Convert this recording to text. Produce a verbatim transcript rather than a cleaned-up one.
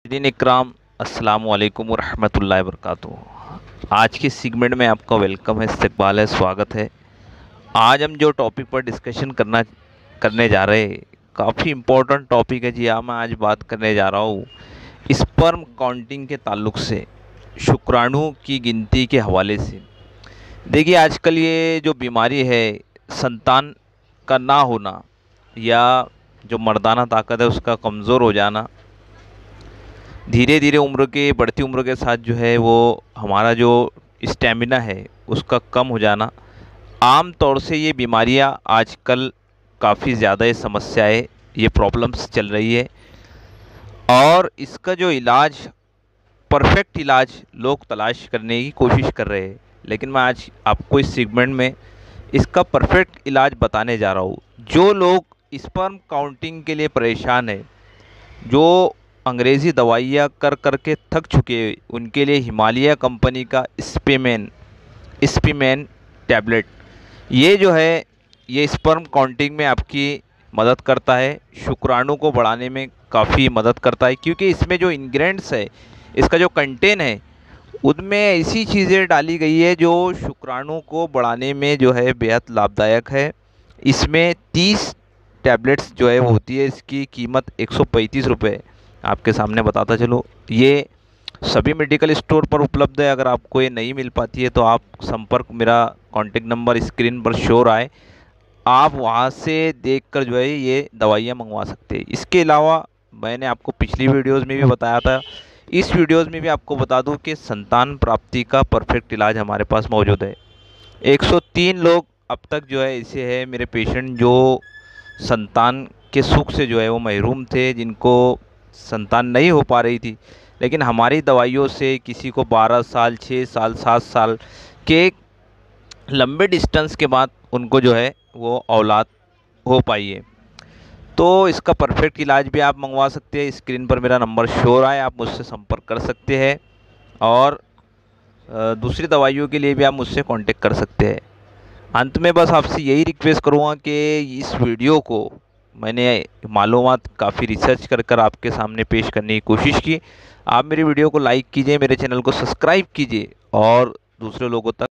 दिन इकराम अस्सलाम वालेकुम रहमतुल्लाहि वबरकातुहू। आज के सेगमेंट में आपका वेलकम है, इस्तकबाल है, स्वागत है। आज हम जो टॉपिक पर डिस्कशन करना करने जा रहे हैं काफ़ी इम्पोर्टेंट टॉपिक है जी। हाँ, मैं आज बात करने जा रहा हूँ स्पर्म काउंटिंग के ताल्लुक से, शुक्राणु की गिनती के हवाले से। देखिए, आजकल ये जो बीमारी है संतान का ना होना या जो मर्दाना ताकत है उसका कमज़ोर हो जाना, धीरे धीरे उम्र के बढ़ती उम्र के साथ जो है वो हमारा जो स्टेमिना है उसका कम हो जाना, आम तौर से ये बीमारियां आजकल काफ़ी ज़्यादा ये समस्याएं, ये प्रॉब्लम्स चल रही है। और इसका जो इलाज, परफेक्ट इलाज लोग तलाश करने की कोशिश कर रहे हैं, लेकिन मैं आज आपको इस सेगमेंट में इसका परफेक्ट इलाज बताने जा रहा हूँ। जो लोग स्पर्म काउंटिंग के लिए परेशान है, जो अंग्रेज़ी दवाइयाँ कर कर के थक चुके हैं, उनके लिए हिमालय कंपनी का स्पीमेन स्पीमेन टैबलेट, ये जो है ये स्पर्म काउंटिंग में आपकी मदद करता है, शुक्राणु को बढ़ाने में काफ़ी मदद करता है। क्योंकि इसमें जो इंग्रेडिएंट्स है, इसका जो कंटेन है, उनमें ऐसी चीज़ें डाली गई है जो शुक्राणु को बढ़ाने में जो है बेहद लाभदायक है। इसमें तीस टैबलेट्स जो है वो होती है। इसकी कीमत एक सौ पैंतीस रुपये आपके सामने बताता चलो। ये सभी मेडिकल स्टोर पर उपलब्ध है। अगर आपको ये नहीं मिल पाती है तो आप संपर्क, मेरा कॉन्टेक्ट नंबर स्क्रीन पर शो रहा है, आप वहाँ से देखकर जो है ये दवाइयाँ मंगवा सकते हैं। इसके अलावा मैंने आपको पिछली वीडियोस में भी बताया था, इस वीडियोस में भी आपको बता दूं कि संतान प्राप्ति का परफेक्ट इलाज हमारे पास मौजूद है। एक सौ तीन लोग अब तक जो है ऐसे है मेरे पेशेंट जो संतान के सुख से जो है वो महरूम थे, जिनको संतान नहीं हो पा रही थी, लेकिन हमारी दवाइयों से किसी को बारह साल, छः साल, सात साल के लंबे डिस्टेंस के बाद उनको जो है वो औलाद हो पाई है। तो इसका परफेक्ट इलाज भी आप मंगवा सकते हैं। स्क्रीन पर मेरा नंबर शो रहा है, आप मुझसे संपर्क कर सकते हैं। और दूसरी दवाइयों के लिए भी आप मुझसे कांटेक्ट कर सकते हैं। अंत में बस आपसे यही रिक्वेस्ट करूँगा कि इस वीडियो को मैंने मालूमात काफ़ी रिसर्च कर कर आपके सामने पेश करने की कोशिश की। आप मेरी वीडियो को लाइक कीजिए, मेरे चैनल को सब्सक्राइब कीजिए और दूसरे लोगों तक